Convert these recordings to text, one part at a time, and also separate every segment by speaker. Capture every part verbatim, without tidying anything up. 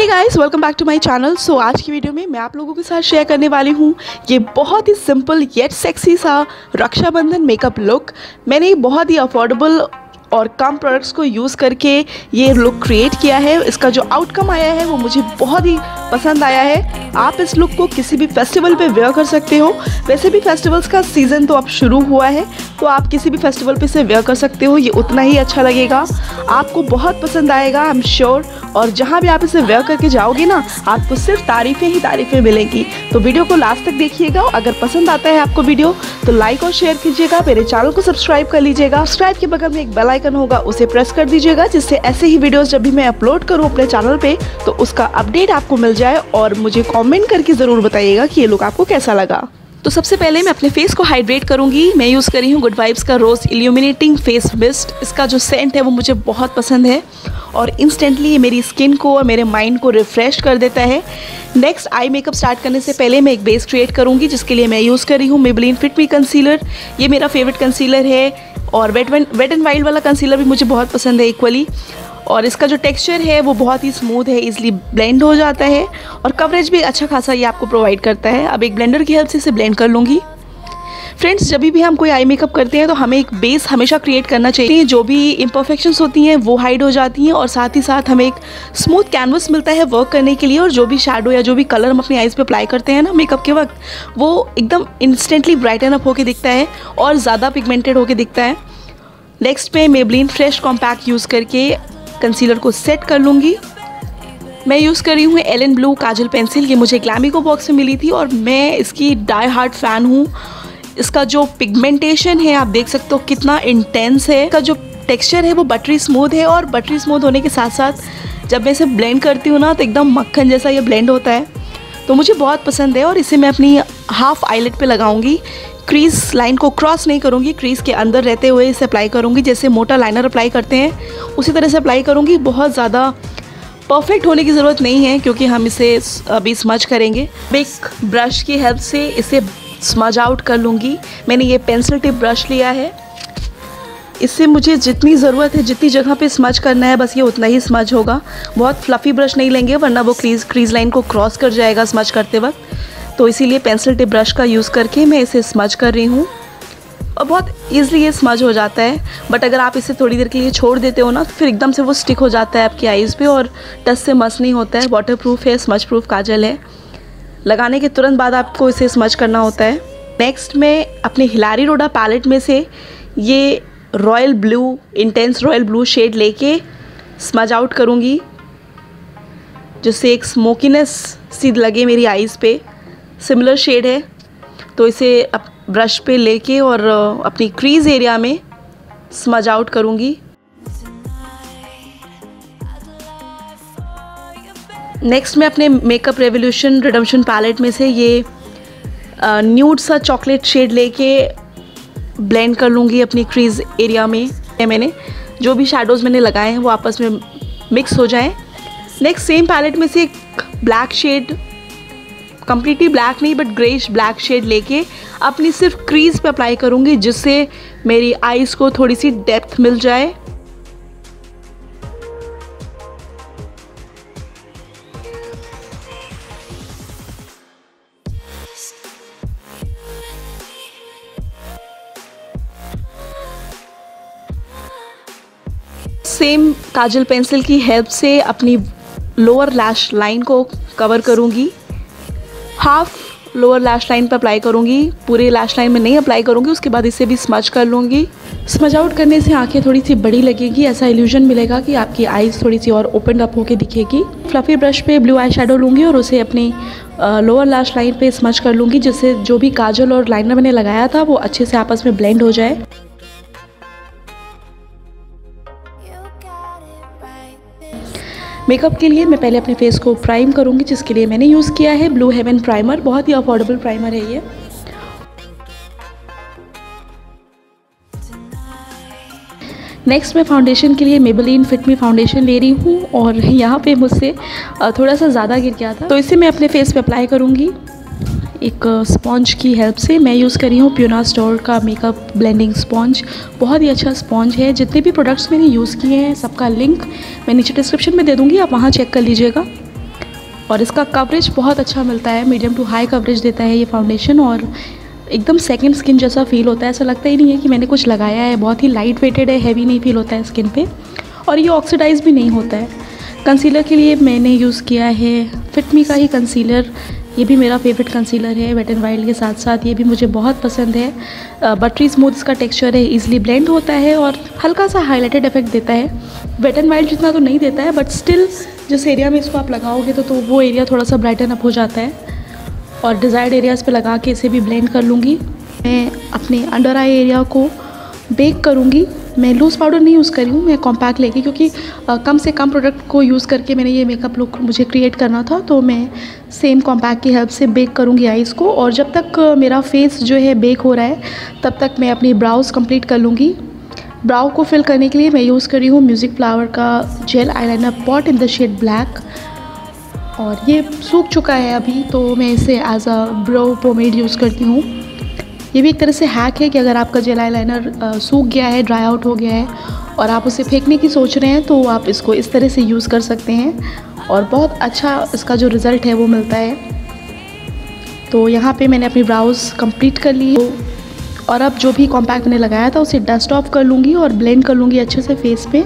Speaker 1: Guys, welcome back to my channel. So आज की video में मैं आप लोगों के साथ शेयर करने वाली हूँ ये बहुत ही सिंपल येट सेक्सी सा रक्षाबंधन मेकअप लुक। मैंने बहुत ही अफोर्डेबल और कम प्रोडक्ट्स को यूज़ करके ये लुक क्रिएट किया है। इसका जो आउटकम आया है वो मुझे बहुत ही पसंद आया है। आप इस लुक को किसी भी फेस्टिवल पे वेयर कर सकते हो। वैसे भी फेस्टिवल्स का सीज़न तो अब शुरू हुआ है, तो आप किसी भी फेस्टिवल पे इसे वेयर कर सकते हो। ये उतना ही अच्छा लगेगा, आपको बहुत पसंद आएगा, आई एम श्योर। और जहाँ भी आप इसे वेयर करके जाओगे ना, आपको सिर्फ तारीफ़ें ही तारीफ़ें मिलेंगी। तो वीडियो को लास्ट तक देखिएगा। अगर पसंद आता है आपको वीडियो तो लाइक और शेयर कीजिएगा। मेरे चैनल को सब्सक्राइब कर लीजिएगा। सब्सक्राइब के बगल में एक बेल आइकन होगा, उसे प्रेस कर दीजिएगा, जिससे ऐसे ही वीडियोस जब भी मैं अपलोड करूँ अपने चैनल पे तो उसका अपडेट आपको मिल जाए। और मुझे कमेंट करके ज़रूर बताइएगा कि ये लुक आपको कैसा लगा। तो सबसे पहले मैं अपने फेस को हाइड्रेट करूंगी। मैं यूज़ कर रही हूँ गुड वाइब्स का रोज़ इल्यूमिनेटिंग फेस मिस्ट। इसका जो सेंट है वो मुझे बहुत पसंद है और इंस्टेंटली ये मेरी स्किन को और मेरे माइंड को रिफ़्रेश कर देता है। नेक्स्ट, आई मेकअप स्टार्ट करने से पहले मैं एक बेस क्रिएट करूँगी, जिसके लिए मैं यूज़ कर रही हूँ मेबेलिन फिट मी कंसीलर। ये मेरा फेवरेट कंसीलर है और वेट वेट एंड वाइल्ड वाला कंसीलर भी मुझे बहुत पसंद है इक्वली। और इसका जो टेक्सचर है वो बहुत ही स्मूथ है, इजीली ब्लेंड हो जाता है और कवरेज भी अच्छा खासा ये आपको प्रोवाइड करता है। अब एक ब्लेंडर की हेल्प से इसे ब्लेंड कर लूँगी। फ्रेंड्स, जब भी हम कोई आई मेकअप करते हैं तो हमें एक बेस हमेशा क्रिएट करना चाहिए। जो भी इम्परफेक्शंस होती हैं वो हाइड हो जाती हैं और साथ ही साथ हमें एक स्मूथ कैनवस मिलता है वर्क करने के लिए। और जो भी शैडो या जो भी कलर हम अपनी आइज़ पे अप्लाई करते हैं ना मेकअप के वक्त, वो एकदम इंस्टेंटली ब्राइटन अप होकर दिखता है और ज़्यादा पिगमेंटेड होकर दिखता है। नेक्स्ट पे मेबेलिन फ्रेश कॉम्पैक्ट यूज़ करके कंसीलर को सेट कर लूँगी। मैं यूज़ कर रही हूँ एलन ब्लू काजल पेंसिल। ये मुझे ग्लैमिको बॉक्स में मिली थी और मैं इसकी डाई हार्ड फ़ैन हूँ। इसका जो पिगमेंटेशन है आप देख सकते हो कितना इंटेंस है। इसका जो टेक्सचर है वो बटरी स्मूथ है और बटरी स्मूथ होने के साथ साथ जब मैं इसे ब्लेंड करती हूँ ना तो एकदम मक्खन जैसा ये ब्लेंड होता है। तो मुझे बहुत पसंद है और इसे मैं अपनी हाफ आईलेट पे लगाऊंगी। क्रीज लाइन को क्रॉस नहीं करूँगी, क्रीज के अंदर रहते हुए इसे अप्लाई करूँगी। जैसे मोटा लाइनर अप्लाई करते हैं उसी तरह से अप्लाई करूँगी। बहुत ज़्यादा परफेक्ट होने की ज़रूरत नहीं है क्योंकि हम इसे अभी स्मज करेंगे। एक ब्रश की हेल्प से इसे स्मज आउट कर लूँगी। मैंने ये पेंसिल टिप ब्रश लिया है। इससे मुझे जितनी ज़रूरत है, जितनी जगह पे स्मज करना है, बस ये उतना ही स्मज होगा। बहुत फ्लफ़ी ब्रश नहीं लेंगे वरना वो क्रीज क्रीज लाइन को क्रॉस कर जाएगा स्मज करते वक्त। तो इसीलिए पेंसिल टिप ब्रश का यूज़ करके मैं इसे स्मज कर रही हूँ और बहुत ईज़िली ये स्मज हो जाता है। बट अगर आप इसे थोड़ी देर के लिए छोड़ देते हो ना तो फिर एकदम से वो स्टिक हो जाता है आपकी आइज़ पे और टच से मस नहीं होता है। वाटर प्रूफ है, स्मज प्रूफ काजल है। लगाने के तुरंत बाद आपको इसे स्मज करना होता है। नेक्स्ट, मैं अपने हिलारी रोडा पैलेट में से ये royal blue, intense royal blue shade लेके स्मज आउट करूँगी, जिससे एक स्मोकीनेस सी लगे मेरी आइज़ पे। सिमिलर शेड है तो इसे अप ब्रश पे लेके और अपनी क्रीज एरिया में स्मज आउट करूँगी। नेक्स्ट, मैं अपने मेकअप रेवोल्यूशन रिडेम्पशन पैलेट में से ये न्यूड सा चॉकलेट शेड लेके ब्लेंड कर लूँगी अपनी क्रीज एरिया में। मैंने जो भी शेडोज़ मैंने लगाए हैं वो आपस में मिक्स हो जाएं। नेक्स्ट, सेम पैलेट में से एक ब्लैक शेड, कम्प्लीटली ब्लैक नहीं बट ग्रेइश ब्लैक शेड लेके अपनी सिर्फ क्रीज पे अप्लाई करूँगी, जिससे मेरी आइज़ को थोड़ी सी डेप्थ मिल जाए। सेम काजल पेंसिल की हेल्प से अपनी लोअर लैश लाइन को कवर करूँगी। हाफ लोअर लैश लाइन पर अप्लाई करूँगी, पूरे लैश लाइन में नहीं अप्लाई करूँगी। उसके बाद इसे भी स्मज कर लूँगी। स्मज आउट करने से आंखें थोड़ी सी बड़ी लगेगी, ऐसा इल्यूजन मिलेगा कि आपकी आइज़ थोड़ी सी और ओपन अप होके दिखेगी। फ्लफ़ी ब्रश पे ब्लू आई शेडो लूँगी और उसे अपनी लोअर लैश लाइन पे स्मज कर लूँगी, जिससे जो भी काजल और लाइनर मैंने लगाया था वो अच्छे से आपस में ब्लेंड हो जाए। मेकअप के लिए मैं पहले अपने फेस को प्राइम करूँगी, जिसके लिए मैंने यूज़ किया है ब्लू हेवन प्राइमर। बहुत ही अफोर्डेबल प्राइमर है ये। नेक्स्ट, मैं फाउंडेशन के लिए मेबेलिन फिट मी फाउंडेशन ले रही हूँ और यहाँ पे मुझसे थोड़ा सा ज़्यादा गिर गया था, तो इसे मैं अपने फेस पे अप्लाई करूँगी एक स्पॉन्ज की हेल्प से। मैं यूज़ कर रही हूँ प्यूना स्टोर का मेकअप ब्लेंडिंग स्पॉन्ज। बहुत ही अच्छा स्पॉन्ज है। जितने भी प्रोडक्ट्स मैंने यूज़ किए हैं सबका लिंक मैं नीचे डिस्क्रिप्शन में दे दूँगी, आप वहाँ चेक कर लीजिएगा। और इसका कवरेज बहुत अच्छा मिलता है, मीडियम टू हाई कवरेज देता है ये फाउंडेशन और एकदम सेकंड स्किन जैसा फील होता है। ऐसा लगता ही नहीं है कि मैंने कुछ लगाया है। बहुत ही लाइट वेटेड है, हैवी नहीं फील होता है स्किन पे और ये ऑक्सीडाइज भी नहीं होता है। कंसीलर के लिए मैंने यूज़ किया है फिट मी का ही कंसीलर। ये भी मेरा फेवरेट कंसीलर है वेट एंड वाइल्ड के साथ साथ, ये भी मुझे बहुत पसंद है। बटरी स्मूथ इसका टेक्सचर है, इजीली ब्लेंड होता है और हल्का सा हाईलाइटेड इफेक्ट देता है। वेट एंड वाइल्ड जितना तो नहीं देता है, बट स्टिल जिस एरिया में इसको आप लगाओगे तो, तो वो एरिया थोड़ा सा ब्राइटन अप हो जाता है। और डिज़ायर्ड एरियाज़ पे लगा के इसे भी ब्लेंड कर लूँगी। मैं अपने अंडर आई एरिया को बेक करूँगी। मैं लूज़ पाउडर नहीं यूज़ करी हूँ, मैं कॉम्पैक्ट लेके, क्योंकि आ, कम से कम प्रोडक्ट को यूज़ करके मैंने ये मेकअप लुक मुझे क्रिएट करना था, तो मैं सेम कॉम्पैक्ट की हेल्प से बेक करूँगी आईज़ को। और जब तक मेरा फेस जो है बेक हो रहा है तब तक मैं अपनी ब्राउज़ कंप्लीट कर लूँगी। ब्राउ को फिल करने के लिए मैं यूज़ कर रही हूँ म्यूज़िक फ्लावर का gel eyeliner pot in the shade black और ये सूख चुका है अभी, तो मैं इसे as a brow pomade use करती हूँ। ये भी एक तरह से हैक है कि अगर आपका जेल आईलाइनर सूख गया है, ड्राई आउट हो गया है और आप उसे फेंकने की सोच रहे हैं, तो आप इसको इस तरह से यूज़ कर सकते हैं और बहुत अच्छा इसका जो रिज़ल्ट है वो मिलता है। तो यहाँ पे मैंने अपनी ब्राउज़ कंप्लीट कर ली और अब जो भी कॉम्पैक्ट मैंने लगाया था उसे डस्ट ऑफ कर लूँगी और ब्लेंड कर लूँगी अच्छे से फेस पे।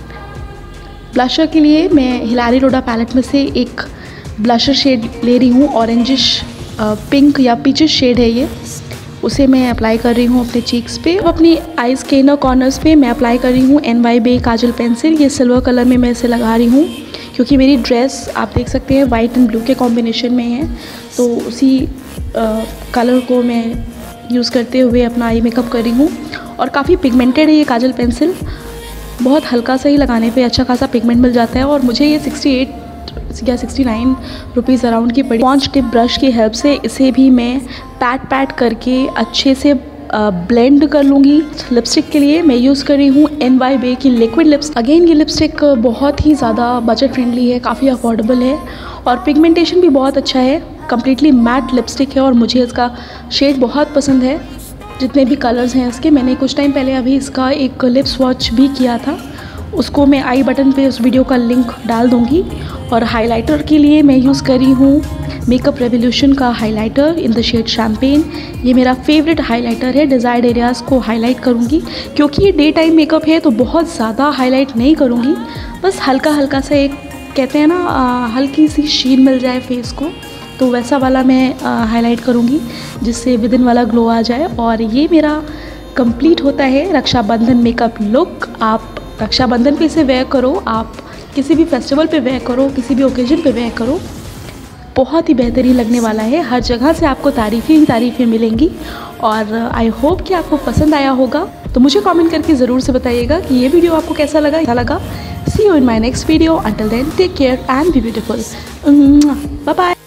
Speaker 1: ब्लशर के लिए मैं हिलारी रोडा पैलेट में से एक ब्लशर शेड ले रही हूँ, ऑरेंजिश पिंक या पीचिश शेड है ये, उसे मैं अप्लाई कर रही हूँ अपने चीक्स पे। अब अपनी आईज़ के इनर कॉर्नर्स पे मैं अप्लाई कर रही हूँ एन वाई बे काजल पेंसिल। ये सिल्वर कलर में मैं इसे लगा रही हूँ क्योंकि मेरी ड्रेस आप देख सकते हैं वाइट एंड ब्लू के कॉम्बिनेशन में है, तो उसी आ, कलर को मैं यूज़ करते हुए अपना आई मेकअप कर रही हूँ। और काफ़ी पिगमेंटेड है ये काजल पेंसिल, बहुत हल्का सा ही लगाने पे अच्छा खासा पिगमेंट मिल जाता है और मुझे ये सिक्सटी एट या सिक्सटी नाइन रुपीज़ अराउंड की पड़ी। पॉन्च टिप ब्रश की हेल्प से इसे भी मैं पैट पैट करके अच्छे से ब्लेंड कर लूँगी। लिपस्टिक के लिए मैं यूज़ कर रही हूँ एन वाई बे की लिक्विड लिप्स। अगेन ये लिपस्टिक बहुत ही ज़्यादा बजट फ्रेंडली है, काफ़ी अफोर्डेबल है और पिगमेंटेशन भी बहुत अच्छा है। कम्प्लीटली मैट लिपस्टिक है और मुझे इसका शेड बहुत पसंद है। जितने भी कलर्स हैं इसके, मैंने कुछ टाइम पहले अभी इसका एक लिप स्वॉच भी किया था, उसको मैं आई बटन पे उस वीडियो का लिंक डाल दूँगी। और हाइलाइटर के लिए मैं यूज़ कर रही हूँ मेकअप रेवोल्यूशन का highlighter in the shade champagne. ये मेरा फेवरेट हाइलाइटर है। डिज़ायर्ड एरियाज़ को हाईलाइट करूँगी क्योंकि ये डे टाइम मेकअप है, तो बहुत ज़्यादा हाईलाइट नहीं करूँगी, बस हल्का हल्का सा, एक कहते हैं ना हल्की सी शीन मिल जाए फेस को, तो वैसा वाला मैं हाईलाइट करूँगी जिससे विदिन वाला ग्लो आ जाए। और ये मेरा कंप्लीट होता है रक्षाबंधन मेकअप लुक। आप रक्षाबंधन पे इसे वेयर करो, आप किसी भी फेस्टिवल पे वेयर करो, किसी भी ओकेजन पे वेयर करो, बहुत ही बेहतरीन लगने वाला है। हर जगह से आपको तारीफ़ें ही तारीफ़ें मिलेंगी और आई होप कि आपको पसंद आया होगा। तो मुझे कमेंट करके ज़रूर से बताइएगा कि ये वीडियो आपको कैसा लगा अच्छा लगा। See you in my next video, until then take care and be beautiful. Bye bye.